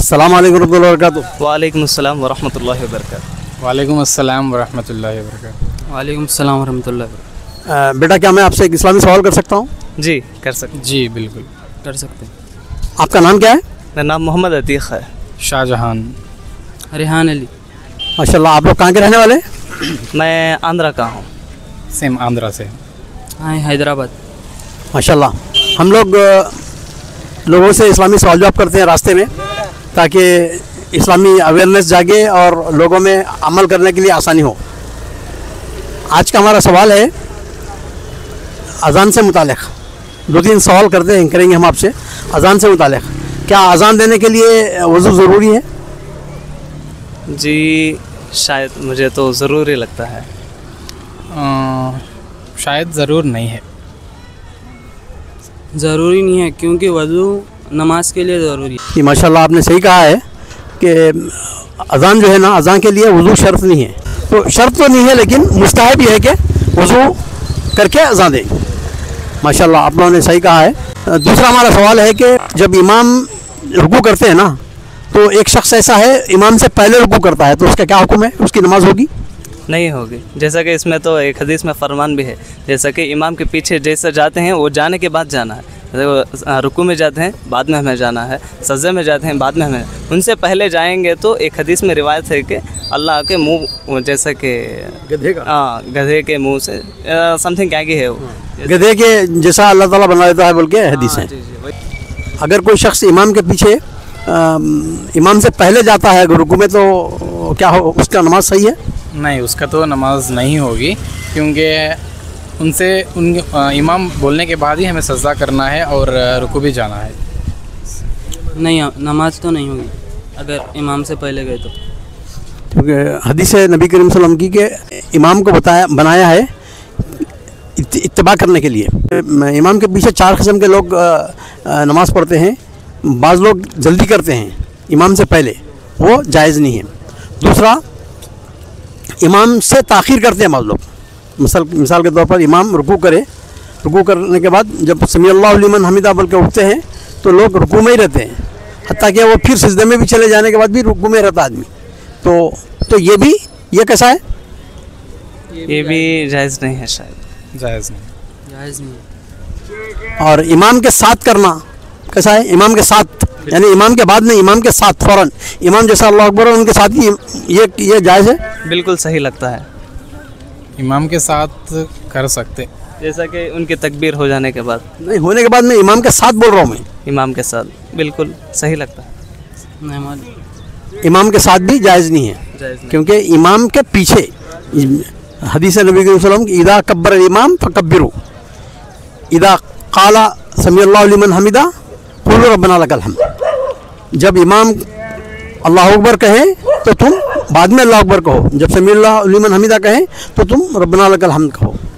अस्सलाम वालेकुम रहमतुल्लाहि व बरकातुहू। वालेकुम अस्सलाम वरहमतुल्लाहि वबरकातुहू। वालेकुम अस्सलाम वरहमतुल्लाहि वबरकातुहू। वालेकुम अस्सलाम वरहमतुल्लाहि वबरकातुहू। बेटा, क्या मैं आपसे एक इस्लामी सवाल कर सकता हूँ? जी कर सकते, जी बिल्कुल कर सकते हैं। आपका नाम क्या है? मेरा नाम मोहम्मद अतीक है। शाहजहान। रेहान अली। माशाल्लाह। आप लोग कहाँ के रहने वाले? मैं आंध्रा का हूँ। सेम आंध्रा से। हाँ, हैदराबाद। माशाल्लाह। हम लोग लोगों से इस्लामी सवाल जवाब करते हैं रास्ते में, ताकि इस्लामी अवेयरनेस जागे और लोगों में अमल करने के लिए आसानी हो। आज का हमारा सवाल है अज़ान से मुतालिक। 2-3 सवाल करेंगे हम आपसे अज़ान से मुतालिक। क्या अज़ान देने के लिए वज़ू ज़रूरी है? जी शायद, मुझे तो ज़रूरी लगता है। शायद ज़रूर नहीं है। ज़रूरी नहीं है, क्योंकि वज़ू नमाज के लिए ज़रूरी है। कि माशाल्लाह आपने सही कहा है कि अज़ान जो है ना, अज़ान के लिए वज़ू शर्त नहीं है। तो शर्त तो नहीं है, लेकिन मुस्तहब ये है कि वज़ू करके अज़ान दें। माशाल्लाह आप लोगों ने सही कहा है। दूसरा हमारा सवाल है कि जब इमाम रुकू करते हैं ना, तो एक शख्स ऐसा है इमाम से पहले रुकू करता है, तो उसका क्या हुक्म है? उसकी नमाज होगी? नहीं होगी, जैसा कि इसमें तो एक हदीस में फरमान भी है, जैसा कि इमाम के पीछे जैसे जाते हैं वो जाने के बाद जाना है। रुकू में जाते हैं बाद में हमें जाना है, सज्जे में जाते हैं बाद में हमें, उनसे पहले जाएंगे तो एक हदीस में रिवायत है कि अल्लाह के मुंह, जैसा कि गधे का, गधे के मुंह से समथिंग क्या की है वो, गधे के जैसा अल्लाह ताला बना देता है बोल के हदीस है। अगर कोई शख्स इमाम के पीछे इमाम से पहले जाता है रुकू में, तो क्या हो, उसका नमाज सही है? नहीं, उसका तो नमाज नहीं होगी, क्योंकि इमाम बोलने के बाद ही हमें सजदा करना है और रुकू भी जाना है। नहीं, नमाज तो नहीं होगी अगर इमाम से पहले गए तो। क्योंकि हदीस है नबी करीम सल्लल्लाहु अलैहि वसल्लम की के इमाम को बनाया है इत्तिबा करने के लिए। इमाम के पीछे 4 किस्म के लोग नमाज़ पढ़ते हैं। बाज़ लोग जल्दी करते हैं इमाम से पहले, वो जायज़ नहीं है। दूसरा, इमाम से ताख़ीर करते हैं बाज़ लोग। मिसाल के तौर पर इमाम रुकू रुकू करने के बाद जब समी अल्लाहु लिमन हमीदा बोल के उठते हैं, तो लोग रुकू में ही रहते हैं, हत्ता कि वो फिर सिजदे में भी चले जाने के बाद भी रुकू में रहता आदमी। तो ये कैसा है? ये भी जायज़ नहीं है शायद। जायज़ नहीं। और इमाम के साथ करना कैसा है? इमाम के साथ यानी इमाम के बाद नहीं, इमाम के साथ फ़ौरन इमाम जैसा अल्लाह अकबर है उनके साथ ही ये जायज़ है? बिल्कुल सही लगता है। इमाम के साथ कर सकते, जैसा कि उनकी तकबीर हो जाने के बाद। नहीं, होने के बाद मैं इमाम के साथ बोल रहा हूँ। मैं इमाम के साथ बिल्कुल सही लगता है। इमाम के साथ भी जायज़ नहीं है, क्योंकि इमाम के पीछे हदीस नबी के वसल्लम की इदा कब्बर इमाम फकब्बिरू, इदा क़ाला समी अल्लाहु लिमन हमीदा क़ूलू रब्बना लकल हम्द। जब इमाम अल्लाह अकबर कहें तो तुम बाद में अल्लाह अकबर कहो, जब समी अल्लाहु लिमन हमीदा कहें तो तुम रब्बना लकल हम्द कहो।